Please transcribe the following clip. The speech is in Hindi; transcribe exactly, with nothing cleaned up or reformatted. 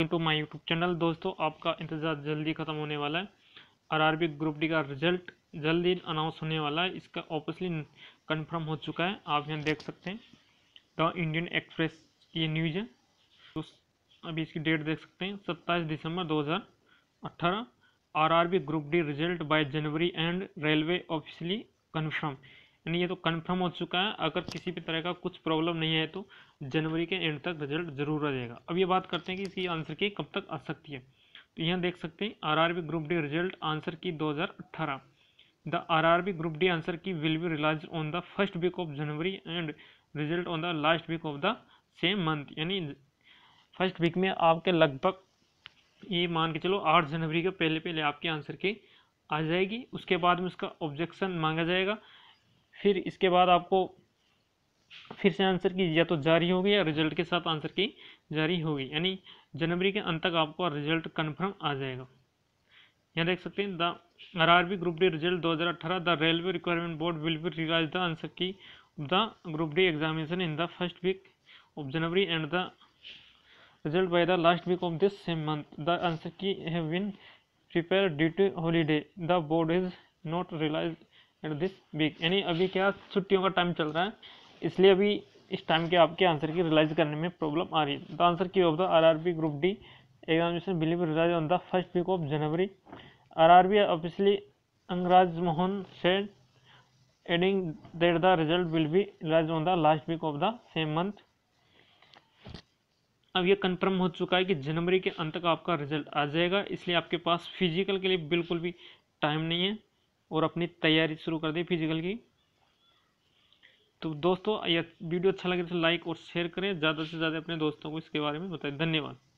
To my YouTube channel. दोस्तों, आपका इंतज़ार जल्दी ख़त्म होने वाला है। आरआरबी ग्रुप डी का रिजल्ट जल्दी अनाउंस होने वाला है। इसका ऑब्वियसली कंफर्म हो चुका है। आप यहाँ देख सकते हैं द इंडियन एक्सप्रेस ये न्यूज़ है। तो अभी इसकी डेट देख सकते हैं सत्ताईस दिसंबर दो हज़ार अट्ठारह। RRB group D result by January and railway officially confirm. यानी ये तो कंफर्म हो चुका है। अगर किसी भी तरह का कुछ प्रॉब्लम नहीं है तो जनवरी के एंड तक रिजल्ट जरूर आ जाएगा। अब ये बात करते हैं कि इसकी आंसर की कब तक आ सकती है। तो यहाँ देख सकते हैं RRB group D result answer key दो हज़ार अट्ठारह। The RRB group D answer key will be release on the first week of January and result on the last week of the same month. यानी फर्स्ट वीक में आपके लगभग ये मान के चलो आठ जनवरी के पहले पहले आपके आंसर की आ जाएगी। उसके बाद में उसका ऑब्जेक्शन मांगा जाएगा। फिर इसके बाद आपको फिर से आंसर की या तो जारी होगी या रिजल्ट के साथ आंसर की जारी होगी। यानी जनवरी के अंत तक आपको रिजल्ट कन्फर्म आ जाएगा। यहाँ देख सकते हैं the RRB group D result दो हज़ार अठारह। The railway requirement board will be release the answer key the group D examination in the first week of January and the result by the last week of this same month. The answer key have been prepared due to holiday. The board is not realized at this week. यानी अभी क्या छुट्टियों का टाइम चल रहा है, इसलिए अभी इस टाइम के आपके आंसर की रिलाइज करने में प्रॉब्लम आ रही है। The answer key of the RRB group D examination will be release on the first week of January. RRB officially Angraj Mohan said adding that the result will be release on the last week of the same month. अब ये कंफर्म हो चुका है कि जनवरी के अंत तक आपका रिजल्ट आ जाएगा। इसलिए आपके पास फिजिकल के लिए बिल्कुल भी टाइम नहीं है और अपनी तैयारी शुरू कर दी फिजिकल की। तो दोस्तों, यह वीडियो अच्छा लगे तो लाइक और शेयर करें, ज़्यादा से ज़्यादा अपने दोस्तों को इसके बारे में बताएं। धन्यवाद।